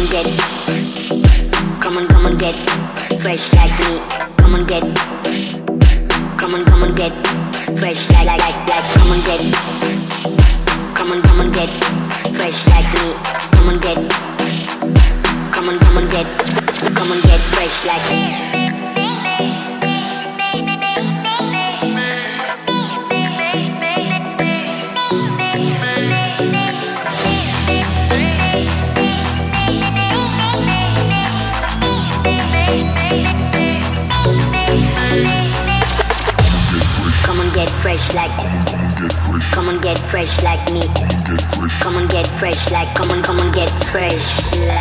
on get, come on get fresh like me. Come on get, come on get fresh like. Come on get, come on get fresh like me. Come on get, come on get fresh like me. Come on get fresh like, come on get fresh like me. Come on get fresh like, come on get fresh like.